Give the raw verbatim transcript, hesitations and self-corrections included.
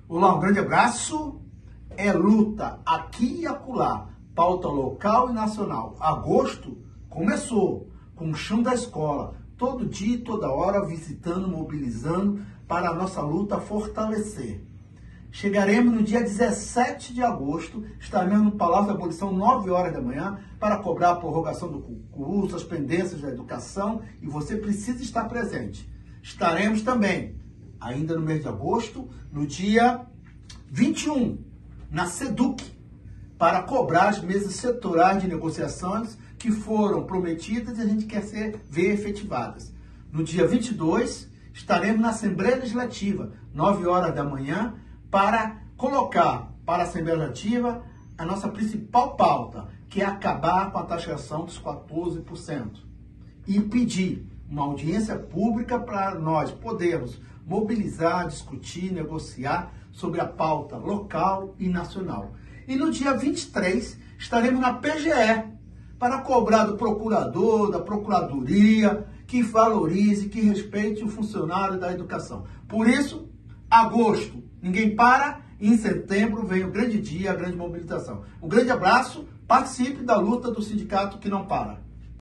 Olá, um grande abraço. É luta aqui e acolá, pauta local e nacional. Agosto começou com o chão da escola, todo dia e toda hora visitando, mobilizando para a nossa luta fortalecer. Chegaremos no dia dezessete de agosto, estaremos no Palácio da Abolição, nove horas da manhã, para cobrar a prorrogação do concurso, as pendências da educação, e você precisa estar presente. Estaremos também, ainda no mês de agosto, no dia vinte e um, na SEDUC, para cobrar as mesas setoriais de negociações que foram prometidas e a gente quer ser, ver efetivadas. No dia vinte e dois, estaremos na Assembleia Legislativa, nove horas da manhã, para colocar para a Assembleia Legislativa a nossa principal pauta, que é acabar com a taxação dos quatorze por cento. E pedir uma audiência pública para nós podermos mobilizar, discutir, negociar sobre a pauta local e nacional. E no dia vinte e três, estaremos na P G E, para cobrar do procurador, da procuradoria, que valorize, que respeite o funcionário da educação. Por isso, agosto, ninguém para, e em setembro vem o grande dia, a grande mobilização. Um grande abraço, participe da luta do sindicato que não para.